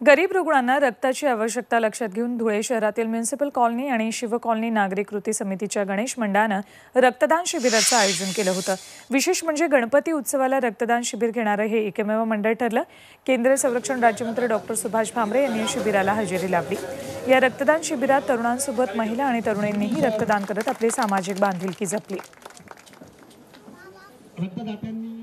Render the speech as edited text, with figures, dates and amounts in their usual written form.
गरीब रुग्णांना रक्ताची आवश्यकता लक्षात घेऊन धुळे शहरातील म्युनिसिपल कॉलनी आणि शिव कॉलनी नागरिक कृती समितीच्या गणेश मंडळानं रक्तदान शिबिराचं आयोजन केलं होतं। विशेष म्हणजे गणपती उत्सवाला रक्तदान शिबिर घेणारं हे एकमेव मंडळ ठरलं। केंद्रीय संरक्षण राज्यमंत्री डॉक्टर सुभाष भामरे यांनी शिबिराला हजेरी लावली। या रक्तदान शिबिरात तरुणांसोबत महिला आणि तरुणींनीही रक्तदान करत आपली सामाजिक बांधिलकी जपली।